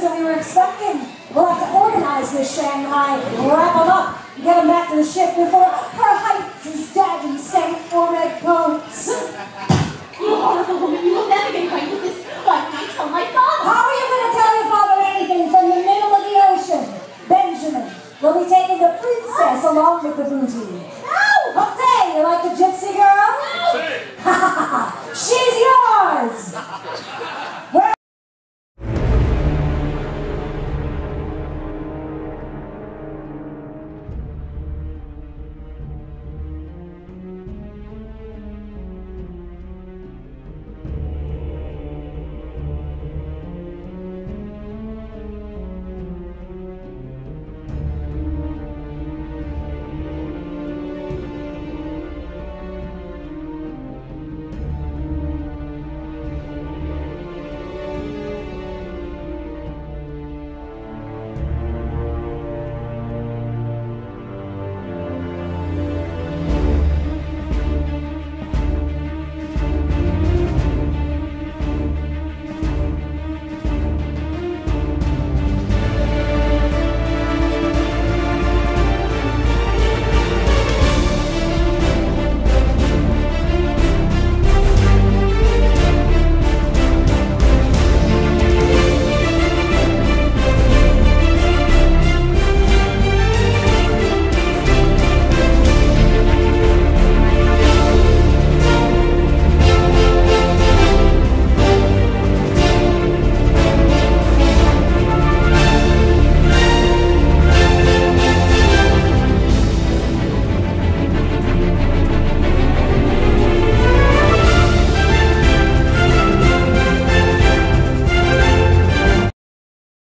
than we were expecting. We'll have to organize this Shanghai, wrap them up, and get them back to the ship before Her Highness's daddy sent for red coats. You horrible woman, you will never get away with this. Why can't I tell my father? How are you going to tell your father anything from the middle of the ocean? Benjamin will be taking the princess along with the booty. No! Okay, you like the gypsy girl? No! She's yours!